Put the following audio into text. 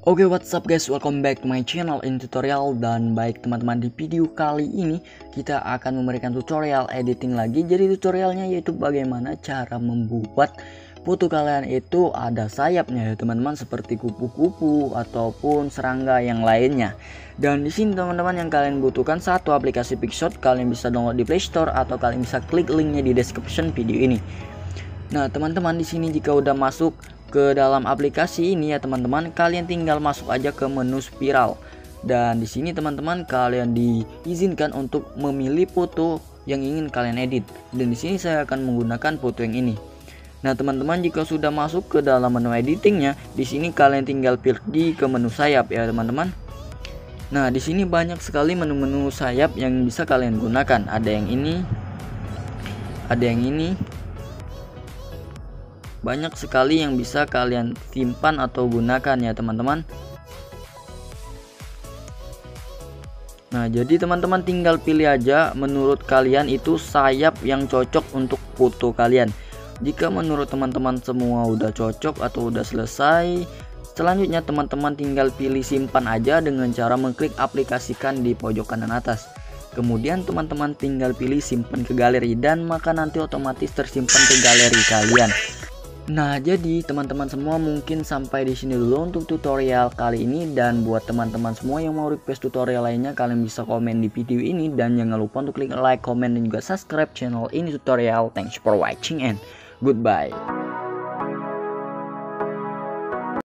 Oke, what's up guys, welcome back to my channel in tutorial. Dan baik teman-teman, di video kali ini kita akan memberikan tutorial editing lagi. Jadi tutorialnya yaitu bagaimana cara membuat foto kalian itu ada sayapnya ya teman-teman, seperti kupu-kupu ataupun serangga yang lainnya. Dan di sini teman-teman yang kalian butuhkan satu aplikasi Picsort. Kalian bisa download di Play Store atau kalian bisa klik linknya di description video ini. Nah teman-teman, di sini jika udah masuk ke dalam aplikasi ini ya teman-teman, kalian tinggal masuk aja ke menu spiral. Dan di sini teman-teman kalian diizinkan untuk memilih foto yang ingin kalian edit. Dan di sini saya akan menggunakan foto yang ini. Nah teman-teman, jika sudah masuk ke dalam menu editingnya, di sini kalian tinggal pergi ke menu sayap ya teman-teman. Nah di sini banyak sekali menu-menu sayap yang bisa kalian gunakan. Ada yang ini, ada yang ini. Banyak sekali yang bisa kalian simpan atau gunakan ya teman-teman. Nah jadi teman-teman tinggal pilih aja menurut kalian itu sayap yang cocok untuk foto kalian. Jika menurut teman-teman semua udah cocok atau udah selesai, selanjutnya teman-teman tinggal pilih simpan aja dengan cara mengklik aplikasikan di pojok kanan atas. Kemudian teman-teman tinggal pilih simpan ke galeri, dan maka nanti otomatis tersimpan ke galeri kalian. Nah jadi teman-teman semua, mungkin sampai di sini dulu untuk tutorial kali ini. Dan buat teman-teman semua yang mau request tutorial lainnya, kalian bisa komen di video ini. Dan jangan lupa untuk klik like, comment, dan juga subscribe channel ini tutorial. Thanks for watching and goodbye.